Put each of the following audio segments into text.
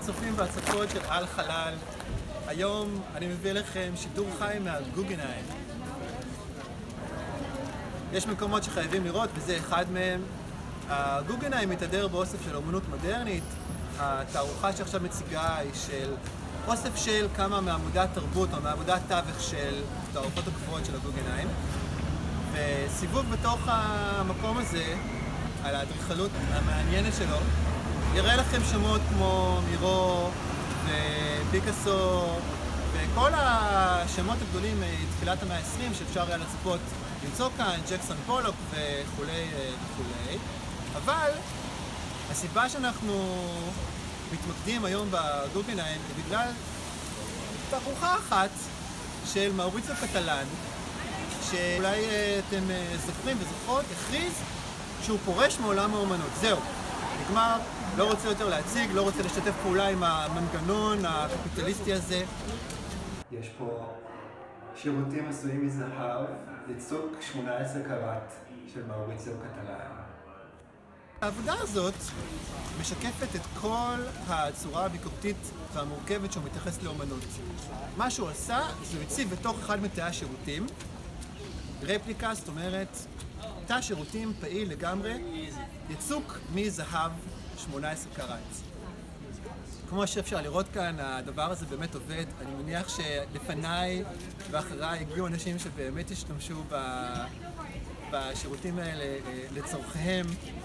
הצופים והצופות של על חלל. היום אני מביא לכם שידור חי מהגוגנהיים. יש מקומות שחייבים לראות, וזה אחד מהם. הגוגנהיים מתהדר באוסף של אומנות מודרנית. התערוכה שעכשיו מציגה היא של אוסף של כמה מעמודי התרבות או מעמודי התווך של התערוכות הקבועות של הגוגנהיים. וסיבוב בתוך המקום הזה, על האדריכלות המעניינת שלו, יראה לכם שמות כמו מירו ופיקאסו וכל השמות הגדולים מתחילת המאה ה-20 שאפשר היה לצפות למצוא כאן, ג'קסון פולוק וכולי וכולי. אבל הסיבה שאנחנו מתמקדים היום בגוגנהיים היא בגלל תערוכה אחת של מאוריציו קטלן, שאולי אתם זוכרים וזוכרות, הכריז שהוא פורש מעולם האומנות. זהו, נגמר, לא רוצה יותר להציג, לא רוצה לשתף פעולה עם המנגנון הקפיטליסטי הזה. יש פה שירותים עשויים מזהב, יצוק 18 קראט של מאוריציו קטלן. העבודה הזאת משקפת את כל הצורה הביקורתית והמורכבת שהוא מתייחס לאומנות. מה שהוא עשה, זה הוא הציב בתוך אחד מתאי השירותים רפליקה, זאת אומרת, תא שירותים פעיל לגמרי, יצוק מזהב 18 קראט. כמו שאפשר לראות כאן, הדבר הזה באמת עובד. אני מניח שלפניי ואחריי הגיעו אנשים שבאמת השתמשו בשירותים האלה לצורכיהם.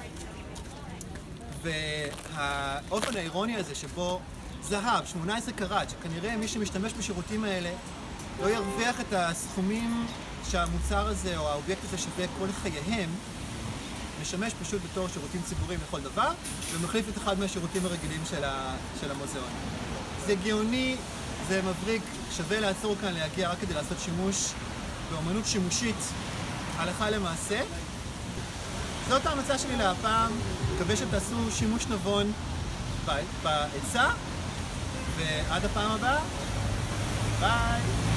והאופן האירוני הזה שבו זהב 18 קראט, שכנראה מי שמשתמש בשירותים האלה לא ירוויח את הסכומים שהמוצר הזה או האובייקט הזה שווה כל חייהם, משמש פשוט בתור שירותים ציבוריים לכל דבר, ומחליף את אחד מהשירותים הרגילים של המוזיאון. זה גאוני, זה מבריק, שווה לעצור כאן להגיע רק כדי לעשות שימוש באמנות שימושית הלכה למעשה. זאת ההמלצה שלי להפעם, מקווה שתעשו שימוש נבון בעצה, ועד הפעם הבאה, ביי!